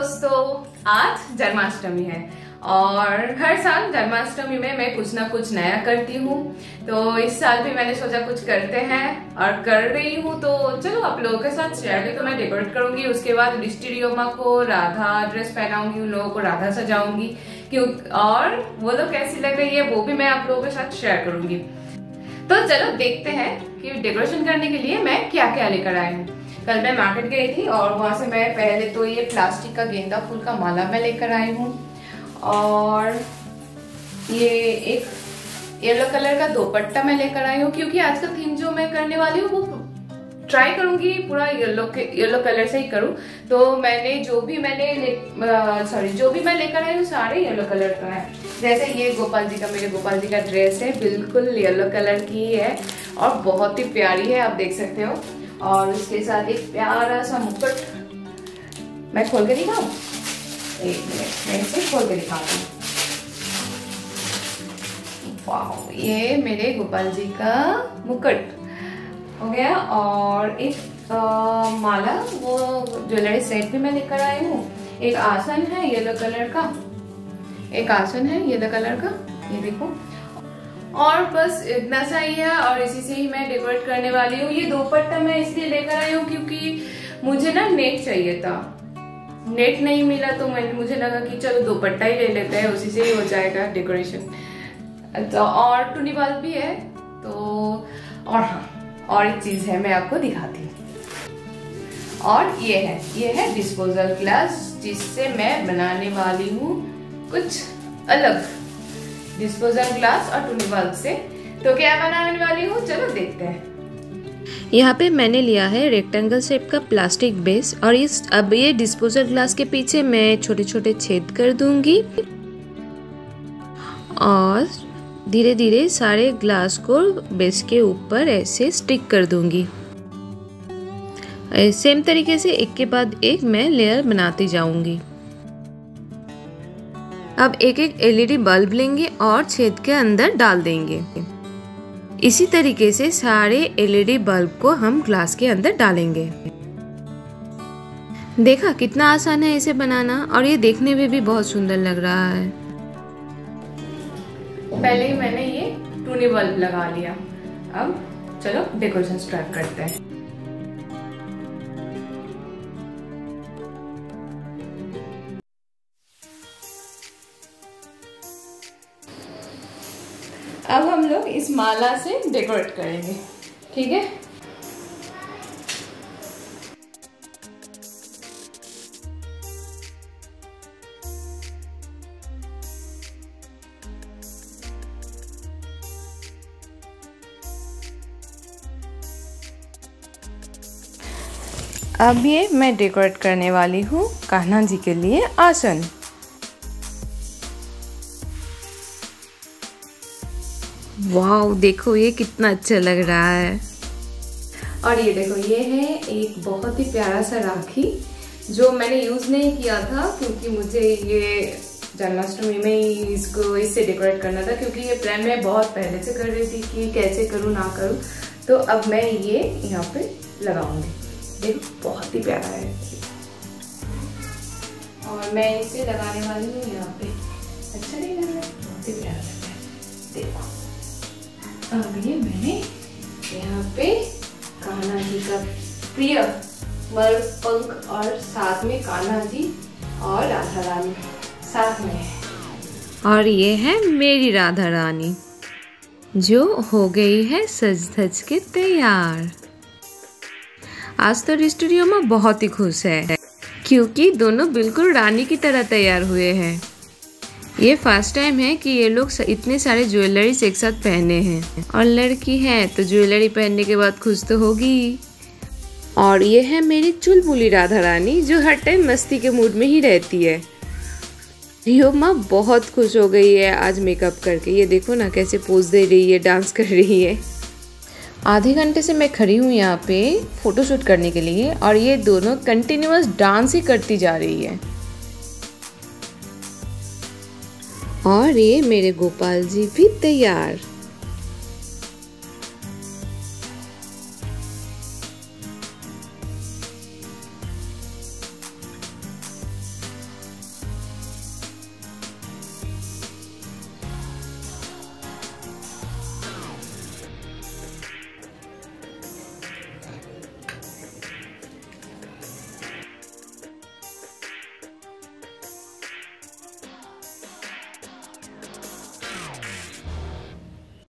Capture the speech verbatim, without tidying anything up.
दोस्तों, आज जन्माष्टमी है और हर साल जन्माष्टमी में मैं कुछ ना कुछ नया करती हूँ। तो इस साल भी मैंने सोचा कुछ करते हैं और कर रही हूँ, तो चलो आप लोगों के साथ शेयर भी। तो मैं डेकोरेट करूंगी, उसके बाद दृष्टि डियोमा को राधा ड्रेस पहनाऊंगी, उन लोगों को राधा सजाऊंगी क्यों, और वो लोग कैसी लग रही है वो भी मैं आप लोगों के साथ शेयर करूंगी। तो चलो देखते हैं कि डेकोरेशन करने के लिए मैं क्या क्या लेकर आई हूँ। कल मैं मार्केट गई थी और वहां से मैं पहले तो ये प्लास्टिक का गेंदा फूल का माला मैं लेकर आई हूँ, और ये एक येलो कलर का दुपट्टा मैं लेकर आई हूँ क्योंकि आज का थीम जो मैं करने वाली हूँ वो ट्राई करूंगी पूरा येलो के येलो कलर से ही करूँ। तो मैंने जो भी मैंने सॉरी जो भी मैं लेकर आई हूँ सारे येलो कलर का है। जैसे ये गोपाल जी का मेरे गोपाल जी का ड्रेस है, बिल्कुल येलो कलर की है और बहुत ही प्यारी है, आप देख सकते हो। और उसके साथ एक प्यारा सा मुकुट मैं खोल के दिखाऊं, एक मिनट मैं इसे खोल के दिखाती हूँ। वाह, ये मेरे गोपाल जी का मुकुट हो गया। और एक आ, माला वो ज्वेलरी सेट भी मैं लेकर आई हूँ। एक आसन है येलो कलर का, एक आसन है येलो कलर का, ये देखो। और बस इतना सा ही है और इसी से ही मैं डेकोरेट करने वाली हूँ। ये दुपट्टा मैं इसलिए लेकर आई हूँ क्योंकि मुझे ना नेट चाहिए था, नेट नहीं मिला तो मैंने मुझे लगा कि चलो दुपट्टा ही ले लेते हैं, उसी से ही हो जाएगा डेकोरेशन। तो और टूनी बल्ब भी है। तो और हाँ, और एक चीज है मैं आपको दिखाती हूँ, और ये है ये है डिस्पोजल ग्लास, जिससे मैं बनाने वाली हूँ कुछ अलग, डिस्पोजल ग्लास और टूनी बल्ब से। तो क्या बनाने वाली हूँ चलो देखते हैं। यहाँ पे मैंने लिया है रेक्टेंगल शेप का प्लास्टिक बेस, और इस अब ये डिस्पोजल ग्लास के पीछे मैं छोटे छोटे छेद कर दूंगी और धीरे धीरे सारे ग्लास को बेस के ऊपर ऐसे स्टिक कर दूंगी। सेम तरीके से एक के बाद एक मैं लेयर बनाती जाऊंगी। अब एक एक एलईडी बल्ब लेंगे और छेद के अंदर डाल देंगे। इसी तरीके से सारे एलईडी बल्ब को हम ग्लास के अंदर डालेंगे। देखा कितना आसान है इसे बनाना, और ये देखने में भी बहुत सुंदर लग रहा है। पहले ही मैंने ये टूनी बल्ब लगा लिया, अब चलो डेकोरेशन स्टार्ट करते हैं। अब हम लोग इस माला से डेकोरेट करेंगे, ठीक है। अब ये मैं डेकोरेट करने वाली हूँ कान्हा जी के लिए आसन। वाव, देखो ये कितना अच्छा लग रहा है। और ये देखो, ये है एक बहुत ही प्यारा सा राखी जो मैंने यूज नहीं किया था क्योंकि मुझे ये जन्माष्टमी में ही इसको इससे डेकोरेट करना था, क्योंकि ये प्लान मैं बहुत पहले से कर रही थी कि कैसे करूँ ना करूँ। तो अब मैं ये यहाँ पे लगाऊंगी, देखो बहुत ही प्यारा है और मैं इसे लगाने वाली हूँ यहाँ पे। अच्छा नहीं लग रहा है? बहुत ही प्यारा लग रहा है, देखो। अब ये मैंने यहाँ पे कान्हा जी का प्रिय मर पंख और साथ में कान्हा जी और राधा रानी साथ में है। और ये है मेरी राधा रानी जो हो गई है सज धज के तैयार। आज तो दृष्टि डियोमा बहुत ही खुश है क्योंकि दोनों बिल्कुल रानी की तरह तैयार हुए हैं। ये फर्स्ट टाइम है कि ये लोग इतने सारे ज्वेलरीज एक साथ पहने हैं, और लड़की है तो ज्वेलरी पहनने के बाद खुश तो होगी। और ये है मेरी चुलबुली राधा रानी जो हर टाइम मस्ती के मूड में ही रहती है। डियोमा बहुत खुश हो गई है आज मेकअप करके, ये देखो ना कैसे पोज दे रही है, डांस कर रही है। आधे घंटे से मैं खड़ी हूँ यहाँ पे फोटोशूट करने के लिए, और ये दोनों कंटिन्यूअस डांस ही करती जा रही है। और ये मेरे गोपाल जी भी तैयार।